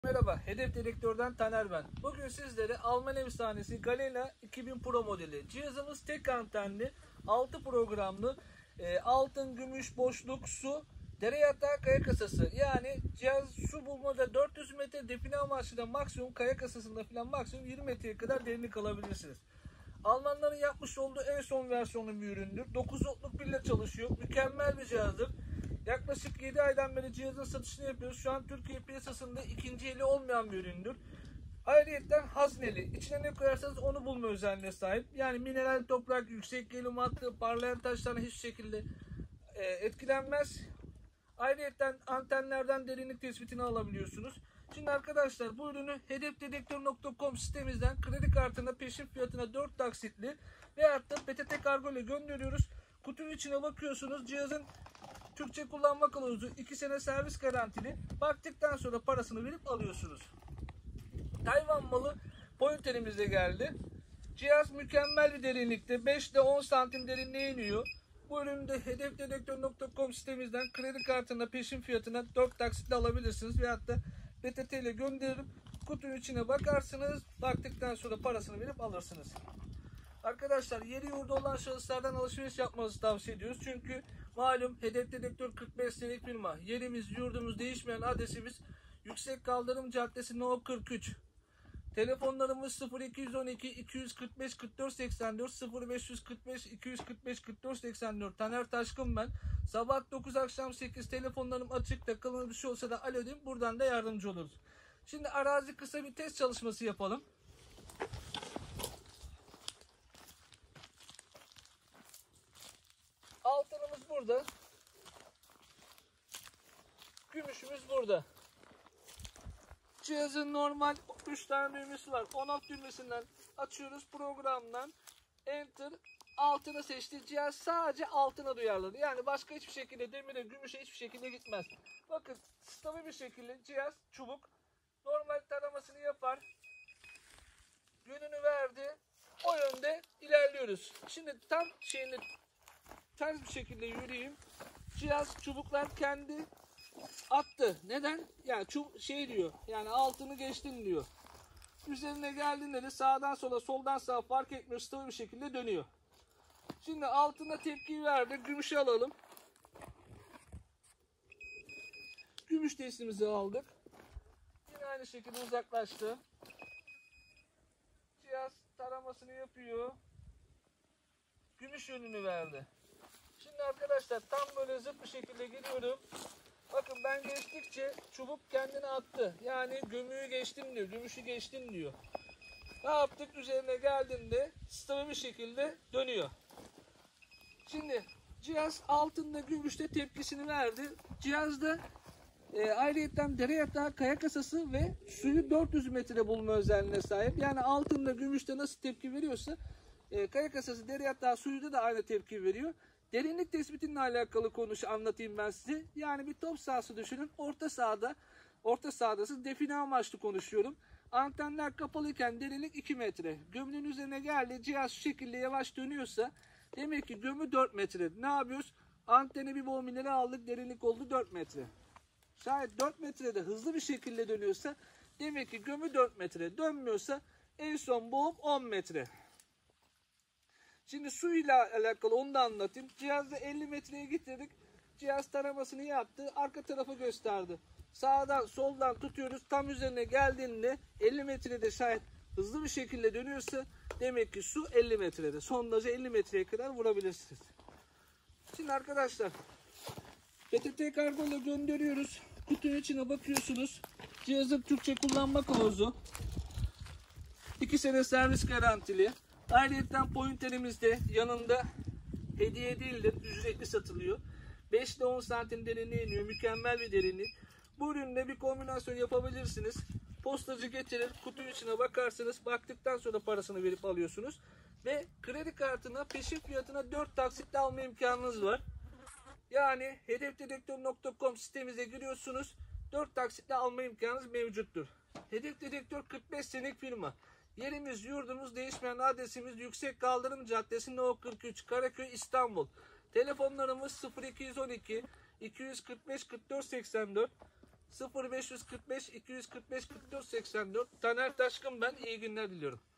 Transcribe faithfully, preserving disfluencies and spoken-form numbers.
Merhaba, Hedef Dedektör'den Taner ben. Bugün sizlere Alman efsanesi Galena iki bin Pro modeli. Cihazımız tek antenli, altı programlı, e, altın, gümüş, boşluk, su, dere yatağı, kaya kasası. Yani cihaz su bulmada dört yüz metre, define amaçlı maksimum, kaya kasasında falan maksimum yirmi metreye kadar derinlik alabilirsiniz. Almanların yapmış olduğu en son versiyonlu bir üründür. dokuz voltluk pille çalışıyor. Mükemmel bir cihazdır. Yaklaşık yedi aydan beri cihazın satışını yapıyoruz. Şu an Türkiye piyasasında ikinci eli olmayan bir üründür. Ayrıyeten hazneli. İçine ne koyarsanız onu bulma özelliğine sahip. Yani mineral toprak, yüksek gerilim hattı, parlayan taşlarla hiçbir şekilde e, etkilenmez. Ayrıyeten antenlerden derinlik tespitini alabiliyorsunuz. Şimdi arkadaşlar bu ürünü hedef dedektör nokta com sitemizden kredi kartına peşin fiyatına dört taksitli veyahut da P T T kargo ile gönderiyoruz. Kutunun içine bakıyorsunuz. Cihazın Türkçe kullanma kılavuzu, iki sene servis garantili. Baktıktan sonra parasını verip alıyorsunuz. Tayvan malı pointerimizde geldi. Cihaz mükemmel bir derinlikte. beş ile on santim derinliğe iniyor. Bu ürünü de hedef dedektör nokta com sitemizden kredi kartına peşin fiyatına dört taksitle alabilirsiniz. Veyahut da P T T ile gönderip kutunun içine bakarsınız. Baktıktan sonra parasını verip alırsınız. Arkadaşlar yeri yurdu olan şahıslardan alışveriş yapmanızı tavsiye ediyoruz. Çünkü malum Hedef Dedektör kırk beş senelik firma. Yerimiz, yurdumuz, değişmeyen adresimiz Yüksek Kaldırım Caddesi No kırk üç. Telefonlarımız sıfır iki yüz on iki iki yüz kırk beş kırk dört seksen dört, sıfır beş yüz kırk beş iki yüz kırk beş kırk dört seksen dört. Taner Taşkın ben. Sabah dokuz akşam sekiz telefonlarım açık. Takılan bir şey olsa da alo diyeyim. Buradan da yardımcı oluruz. Şimdi arazi kısa bir test çalışması yapalım. Altınımız burada. Gümüşümüz burada. Cihazın normal üç tane düğmesi var. On-off düğmesinden açıyoruz, programdan enter, altını seçti. Cihaz sadece altına duyarlı. Yani başka hiçbir şekilde demire, gümüşe hiçbir şekilde gitmez. Bakın stabil bir şekilde cihaz çubuk normal taramasını yapar. Yönünü verdi. O yönde ilerliyoruz. Şimdi tam şeyini ters bir şekilde yürüyeyim. Cihaz çubuklar kendi attı. Neden? Yani çub şey diyor. Yani altını geçtin diyor. Üzerine geldiğinde de sağdan sola, soldan sağa fark etmiyor. Stabil bir şekilde dönüyor. Şimdi altına tepki verdi. Gümüşü alalım. Gümüş testimizi aldık. Yine aynı şekilde uzaklaştı. Cihaz taramasını yapıyor. Gümüş yönünü verdi. Şimdi arkadaşlar tam böyle zıt bir şekilde gidiyorum. Bakın ben geçtikçe çubuk kendini attı. Yani gömüğü geçtim diyor. Gümüşü geçtim diyor. Ne yaptık? Üzerine geldiğinde stabil bir şekilde dönüyor. Şimdi cihaz altında gümüşte tepkisini verdi. Cihazda e, ayrıyeten dere yatağı, kaya kasası ve suyu dört yüz metre bulma özelliğine sahip. Yani altında gümüşte nasıl tepki veriyorsa e, kaya kasası, dere yatağı, suyuda da aynı tepki veriyor. Derinlik tespitinle alakalı konuş anlatayım ben size. Yani bir top sahası düşünün. Orta sahada, orta sahadasız define amaçlı konuşuyorum. Antenler kapalıyken derinlik iki metre. Gömünün üzerine geldi. Cihaz şu şekilde yavaş dönüyorsa demek ki gömü dört metre. Ne yapıyoruz? Anteni bir bol mineral aldık. Derinlik oldu dört metre. Şayet dört metrede hızlı bir şekilde dönüyorsa demek ki gömü dört metre. Dönmüyorsa en son boğum on metre. Şimdi suyla alakalı onu da anlatayım. Cihazda elli metreye getirdik. Cihaz taramasını yaptı. Arka tarafı gösterdi. Sağdan soldan tutuyoruz. Tam üzerine geldiğinde elli metrede şayet hızlı bir şekilde dönüyorsa demek ki su elli metrede. Sondajı elli metreye kadar vurabilirsiniz. Şimdi arkadaşlar P T T kargo ile gönderiyoruz. Kutunun içine bakıyorsunuz. Cihazın Türkçe kullanma kılavuzu. iki sene servis garantili. Ayrıca pointerimizde yanında hediye değildir, ücretli satılıyor. beş ile on santim derinliğe iniyor, mükemmel bir derinlik. Bu ürünle bir kombinasyon yapabilirsiniz. Postacı getirir, kutunun içine bakarsınız, baktıktan sonra parasını verip alıyorsunuz. Ve kredi kartına peşin fiyatına dört taksitle alma imkanınız var. Yani hedef dedektör nokta com sitemize giriyorsunuz, dört taksitle alma imkanınız mevcuttur. Hedef Dedektör kırk beş senelik firma. Yerimiz, yurdumuz, değişmeyen adresimiz Yüksek Kaldırım Caddesi No kırk üç, Karaköy, İstanbul. Telefonlarımız sıfır iki yüz on iki iki yüz kırk beş kırk dört seksen dört. sıfır beş kırk beş iki yüz kırk beş kırk dört seksen dört. Taner Taşkın ben. İyi günler diliyorum.